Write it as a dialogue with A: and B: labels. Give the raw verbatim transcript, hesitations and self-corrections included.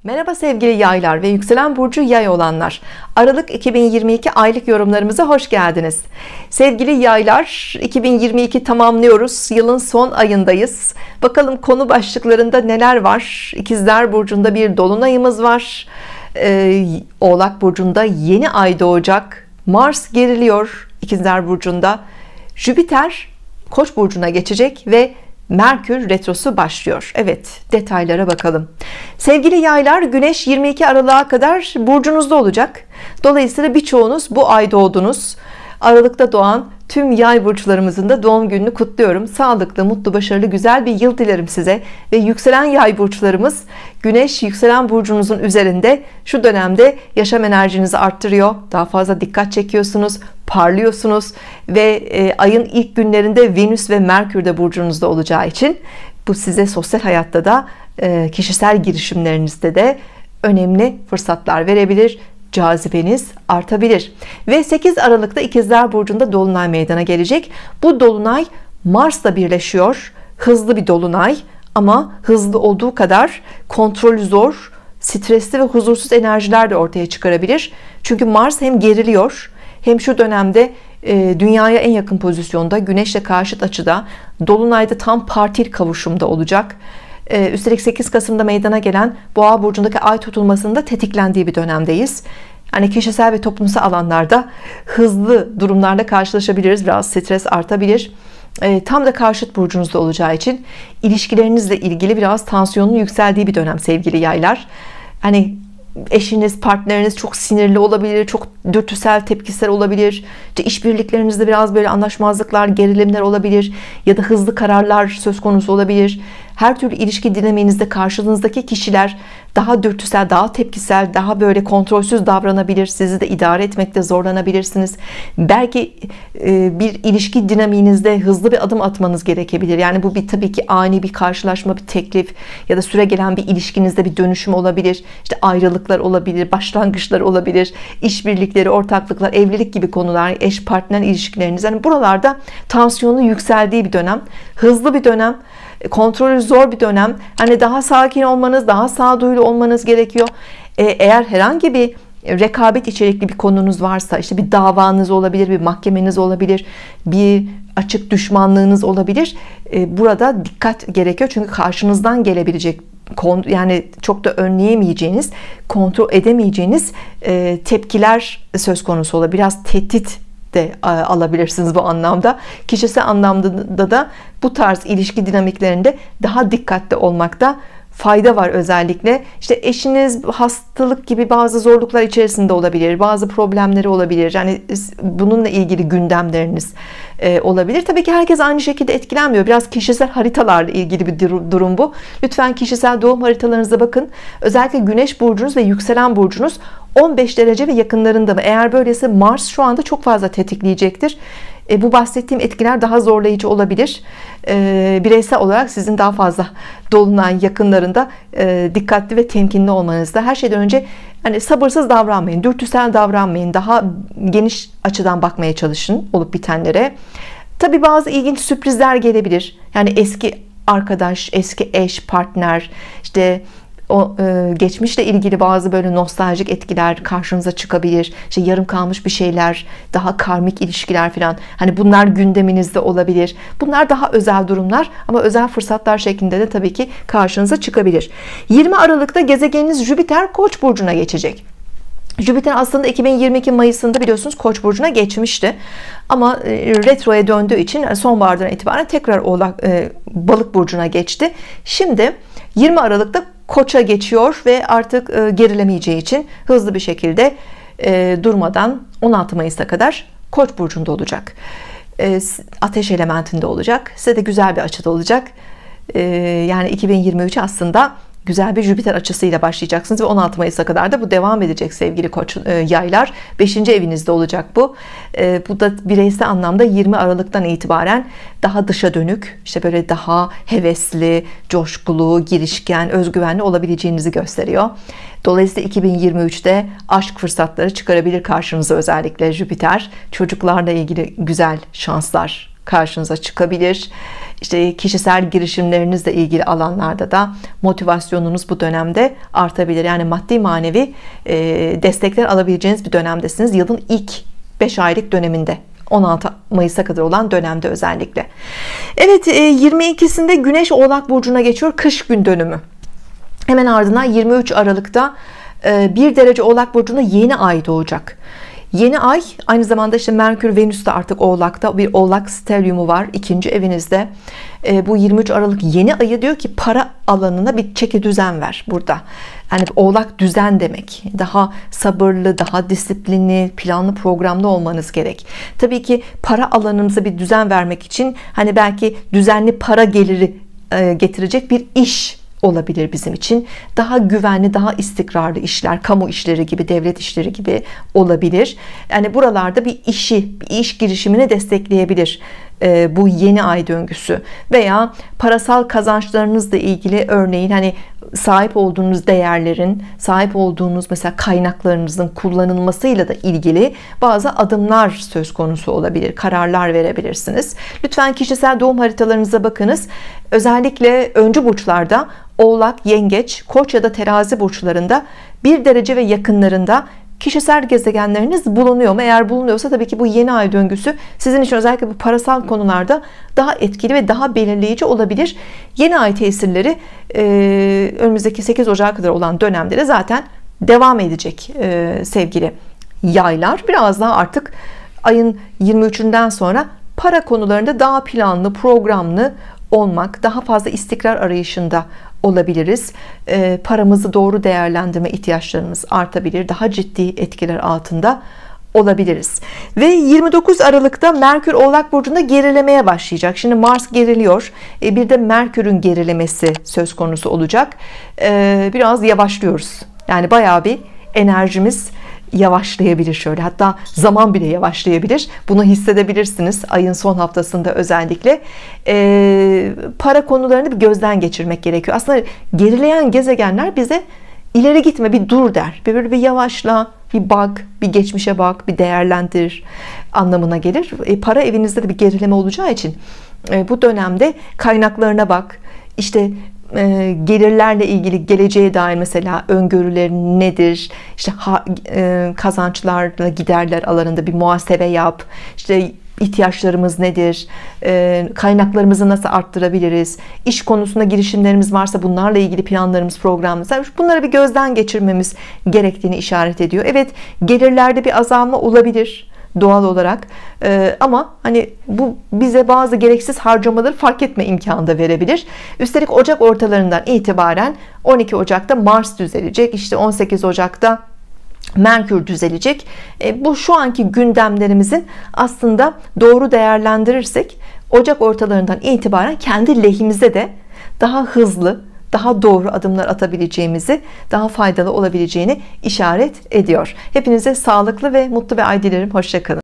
A: Merhaba sevgili yaylar ve yükselen burcu yay olanlar, Aralık iki bin yirmi iki aylık yorumlarımıza hoş geldiniz. Sevgili yaylar, iki bin yirmi iki tamamlıyoruz, yılın son ayındayız. Bakalım konu başlıklarında neler var? İkizler burcunda bir dolunayımız var, ee, Oğlak burcunda yeni ay doğacak, Mars geriliyor İkizler burcunda, Jüpiter Koç burcuna geçecek ve Merkür retrosu başlıyor. Evet, detaylara bakalım. Sevgili yaylar, Güneş yirmi iki Aralık'a kadar burcunuzda olacak. Dolayısıyla birçoğunuz bu ay doğdunuz. Aralıkta doğan tüm yay burçlarımızın da doğum gününü kutluyorum. Sağlıklı, mutlu, başarılı, güzel bir yıl dilerim size. Ve yükselen yay burçlarımız, Güneş yükselen burcunuzun üzerinde şu dönemde yaşam enerjinizi arttırıyor. Daha fazla dikkat çekiyorsunuz, parlıyorsunuz ve e, ayın ilk günlerinde Venüs ve Merkür de burcunuzda olacağı için bu size sosyal hayatta da e, kişisel girişimlerinizde de önemli fırsatlar verebilir. Cazibeniz artabilir ve sekiz Aralık'ta İkizler burcunda dolunay meydana gelecek. Bu dolunay Mars'la birleşiyor. Hızlı bir dolunay ama hızlı olduğu kadar kontrolü zor, stresli ve huzursuz enerjiler de ortaya çıkarabilir. Çünkü Mars hem geriliyor hem şu dönemde e, dünyaya en yakın pozisyonda, Güneş'le karşıt açıda, dolunayda tam partil kavuşumda olacak. Üstelik sekiz Kasım'da meydana gelen Boğa burcundaki ay tutulmasının da tetiklendiği bir dönemdeyiz. Hani kişisel ve toplumsal alanlarda hızlı durumlarla karşılaşabiliriz. Biraz stres artabilir. Tam da karşıt burcunuzda olacağı için ilişkilerinizle ilgili biraz tansiyonun yükseldiği bir dönem sevgili yaylar. Hani eşiniz, partneriniz çok sinirli olabilir, çok dürtüsel tepkisel olabilir. İşte işbirliklerinizde biraz böyle anlaşmazlıklar, gerilimler olabilir ya da hızlı kararlar söz konusu olabilir. Her türlü ilişki dinamiğinizde karşınızdaki kişiler daha dürtüsel, daha tepkisel, daha böyle kontrolsüz davranabilir. Sizi de idare etmekte zorlanabilirsiniz. Belki e, bir ilişki dinamiğinizde hızlı bir adım atmanız gerekebilir. Yani bu bir tabii ki ani bir karşılaşma, bir teklif ya da süregelen bir ilişkinizde bir dönüşüm olabilir. İşte ayrılıklar olabilir, başlangıçlar olabilir, işbirlikleri, ortaklıklar, evlilik gibi konular, eş partner ilişkileriniz. Yani buralarda tansiyonun yükseldiği bir dönem, hızlı bir dönem. Kontrolü zor bir dönem. Hani daha sakin olmanız, daha sağduyulu olmanız gerekiyor. Eğer herhangi bir rekabet içerikli bir konunuz varsa, işte bir davanız olabilir, bir mahkemeniz olabilir, bir açık düşmanlığınız olabilir. Burada dikkat gerekiyor. Çünkü karşınızdan gelebilecek, yani çok da önleyemeyeceğiniz, kontrol edemeyeceğiniz tepkiler söz konusu olabilir. Biraz tehdit de alabilirsiniz bu anlamda. Kişisel anlamda da bu tarz ilişki dinamiklerinde daha dikkatli olmakta fayda var. Özellikle işte eşiniz hastalık gibi bazı zorluklar içerisinde olabilir, bazı problemleri olabilir. Yani bununla ilgili gündemleriniz olabilir. Tabii ki herkes aynı şekilde etkilenmiyor. Biraz kişisel haritalarla ilgili bir durum bu. Lütfen kişisel doğum haritalarınıza bakın. Özellikle Güneş burcunuz ve yükselen burcunuz on beş derece ve yakınlarında mı? Eğer böylese Mars şu anda çok fazla tetikleyecektir. E, bu bahsettiğim etkiler daha zorlayıcı olabilir. E, bireysel olarak sizin daha fazla dolunay yakınlarında e, dikkatli ve temkinli olmanızda. Her şeyden önce hani sabırsız davranmayın, dürtüsel davranmayın. Daha geniş açıdan bakmaya çalışın olup bitenlere. Tabii bazı ilginç sürprizler gelebilir. Yani eski arkadaş, eski eş, partner, işte o e, geçmişle ilgili bazı böyle nostaljik etkiler karşınıza çıkabilir. İşte yarım kalmış bir şeyler, daha karmik ilişkiler falan. Hani bunlar gündeminizde olabilir. Bunlar daha özel durumlar ama özel fırsatlar şeklinde de tabii ki karşınıza çıkabilir. yirmi Aralık'ta gezegeniniz Jüpiter Koç burcuna geçecek. Jüpiter aslında iki bin yirmi iki Mayıs'ında biliyorsunuz Koç burcuna geçmişti. Ama retroya döndüğü için sonbahardan itibaren tekrar Oğlak, e, Balık burcuna geçti. Şimdi yirmi Aralık'ta Koç'a geçiyor ve artık e, gerilemeyeceği için hızlı bir şekilde e, durmadan on altı Mayıs'a kadar Koç burcunda olacak. E, ateş elementinde olacak. Size de güzel bir açıda olacak. E, yani iki bin yirmi üç aslında güzel bir Jüpiter açısıyla başlayacaksınız ve on altı Mayıs'a kadar da bu devam edecek sevgili Koç e, yaylar. beşinci evinizde olacak bu. E, bu da bireysel anlamda yirmi Aralık'tan itibaren daha dışa dönük, işte böyle daha hevesli, coşkulu, girişken, özgüvenli olabileceğinizi gösteriyor. Dolayısıyla iki bin yirmi üçte aşk fırsatları çıkarabilir karşınıza özellikle Jüpiter. Çocuklarla ilgili güzel şanslar karşınıza çıkabilir. İşte kişisel girişimlerinizle ilgili alanlarda da motivasyonunuz bu dönemde artabilir. Yani maddi manevi e, destekler alabileceğiniz bir dönemdesiniz. Yılın ilk beş aylık döneminde, on altı Mayıs'a kadar olan dönemde özellikle. Evet, yirmi ikisinde Güneş Oğlak Burcu'na geçiyor, kış gün dönümü. Hemen ardından yirmi üç Aralık'ta bir derece Oğlak Burcu'nda yeni ay doğacak. Yeni ay aynı zamanda işte Merkür Venüs de artık Oğlak'ta, bir Oğlak stelyumu var ikinci evinizde. Bu yirmi üç Aralık yeni ayı diyor ki para alanına bir çeki düzen ver burada. Yani Oğlak düzen demek. Daha sabırlı, daha disiplinli, planlı, programlı olmanız gerek. Tabii ki para alanınıza bir düzen vermek için hani belki düzenli para geliri getirecek bir iş olabilir bizim için. Daha güvenli, daha istikrarlı işler, kamu işleri gibi, devlet işleri gibi olabilir. Yani buralarda bir işi, bir iş girişimini destekleyebilir e, bu yeni ay döngüsü. Veya parasal kazançlarınızla ilgili, örneğin hani sahip olduğunuz değerlerin, sahip olduğunuz mesela kaynaklarınızın kullanılmasıyla da ilgili bazı adımlar söz konusu olabilir. Kararlar verebilirsiniz. Lütfen kişisel doğum haritalarınıza bakınız. Özellikle öncü burçlarda Oğlak, Yengeç, Koç ya da Terazi burçlarında bir derece ve yakınlarında kişisel gezegenleriniz bulunuyor mu? Eğer bulunuyorsa tabii ki bu yeni ay döngüsü sizin için özellikle bu parasal konularda daha etkili ve daha belirleyici olabilir. Yeni ay tesirleri e, önümüzdeki sekiz Ocak'a kadar olan dönemde de zaten devam edecek e, sevgili yaylar. Biraz daha artık ayın yirmi üçünden sonra para konularında daha planlı, programlı olmak, daha fazla istikrar arayışında olabiliriz. E, paramızı doğru değerlendirme ihtiyaçlarımız artabilir. Daha ciddi etkiler altında olabiliriz. Ve yirmi dokuz Aralık'ta Merkür Oğlak Burcu'nda gerilemeye başlayacak. Şimdi Mars geriliyor. E, bir de Merkür'ün gerilemesi söz konusu olacak. E, biraz yavaşlıyoruz. Yani bayağı bir enerjimiz yavaşlayabilir şöyle, hatta zaman bile yavaşlayabilir. Bunu hissedebilirsiniz ayın son haftasında özellikle. Ee, para konularını bir gözden geçirmek gerekiyor. Aslında gerileyen gezegenler bize ileri gitme, bir dur der. Böyle bir yavaşla, bir bak, bir geçmişe bak, bir değerlendir anlamına gelir. E, para evinizde de bir gerileme olacağı için e, bu dönemde kaynaklarına bak. İşte E, gelirlerle ilgili geleceğe dair mesela öngörülerin nedir? İşte ha, e, kazançlarla giderler alanında bir muhasebe yap. İşte ihtiyaçlarımız nedir? E, kaynaklarımızı nasıl arttırabiliriz? İş konusunda girişimlerimiz varsa bunlarla ilgili planlarımız, programımız var. Bunları bir gözden geçirmemiz gerektiğini işaret ediyor. Evet, gelirlerde bir azalma olabilir doğal olarak, ee, ama hani bu bize bazı gereksiz harcamaları fark etme imkanı da verebilir. Üstelik Ocak ortalarından itibaren on iki Ocak'ta Mars düzelecek, işte on sekiz Ocak'ta Merkür düzelecek. E, bu şu anki gündemlerimizin aslında doğru değerlendirirsek Ocak ortalarından itibaren kendi lehimize de daha hızlı, daha doğru adımlar atabileceğimizi, daha faydalı olabileceğini işaret ediyor. Hepinize sağlıklı ve mutlu bir ay dilerim. Hoşça kalın.